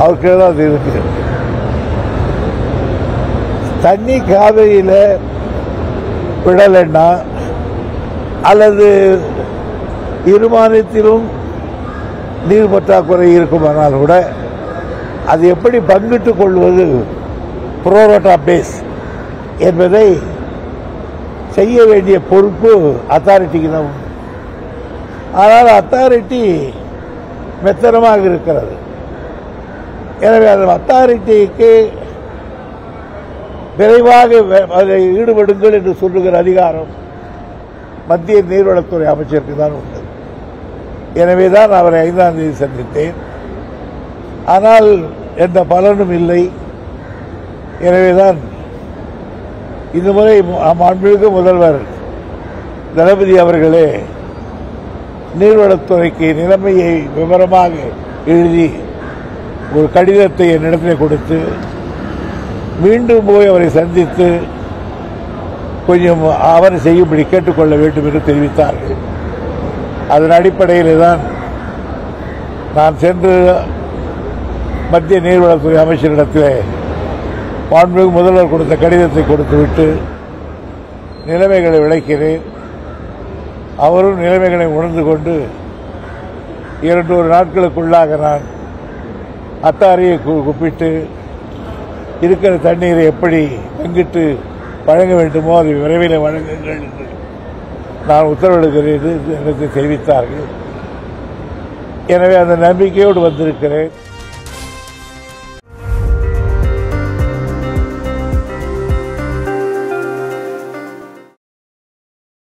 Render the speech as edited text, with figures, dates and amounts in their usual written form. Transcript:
அவருக்கு தான் அது இருக்கு. தண்ணி காவிரியில் விடலைன்னா அல்லது இருமாநிலத்திலும் நீர் பற்றாக்குறை இருக்குமானால் கூட அது எப்படி பங்கிட்டுக் கொள்வது புரோரோட்டா பேஸ் என்பதை செய்ய வேண்டிய பொறுப்பு அத்தாரிட்டிக்கு தான் உண்டு. ஆனால் அத்தாரிட்டி மெத்தனமாக இருக்கிறது. எனவே அந்த அத்தாரிட்டிக்கு விரைவாக அதை ஈடுபடுங்கள் என்று சொல்லுகிற அதிகாரம் மத்திய நீர்வளத்துறை அமைச்சருக்கு தான் உண்டு. எனவேதான் அவரை 5ஆம் தேதி சந்தித்தேன். ஆனால் எந்த பலனும் இல்லை. எனவேதான் இந்த முறை மாண்புமிகு முதல்வர் தளபதி அவர்களே நீர்வளத்துறைக்கு நிலைமையை விவரமாக எழுதி ஒரு கடிதத்தை என்னிடத்தில் கொடுத்து மீண்டும் போய் அவரை சந்தித்து கொஞ்சம் ஆவண செய்யும்படி கேட்டுக்கொள்ள வேண்டும் என்று தெரிவித்தார்கள். அதன் அடிப்படையில் தான் நான் சென்று மத்திய நீர்வளத்துறை அமைச்சரிடத்தில் மாண்புமிகு முதல்வர் கொடுத்த கடிதத்தை கொடுத்துவிட்டு நிலைமைகளை விளக்கினேன். அவரும் நிலைமைகளை உணர்ந்து கொண்டு 2 நாட்களுக்குள்ளாக நான் அத்தாரியை கூப்பிட்டு இருக்கிற தண்ணீரை எப்படி பங்கிட்டு வழங்க வேண்டுமோ அதை விரைவில் வழங்குங்கள் என்று நான் உத்தரவிடுகிறேன் என்று தெரிவித்தார்கள். எனவே அந்த நம்பிக்கையோடு வந்திருக்கிறேன்.